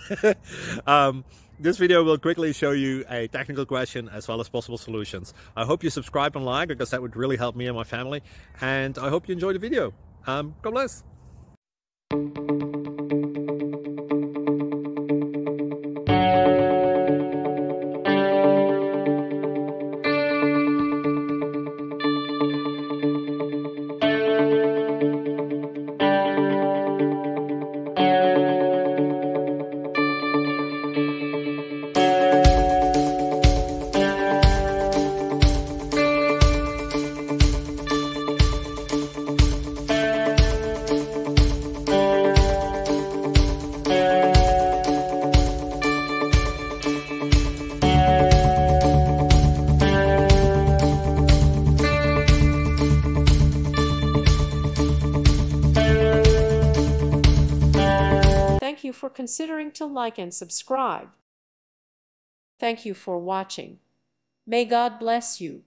This video will quickly show you a technical question as well as possible solutions. I hope you subscribe and like, because that would really help me and my family. And I hope you enjoy the video. God bless. Thank you for considering to like and subscribe. Thank you for watching. May God bless you.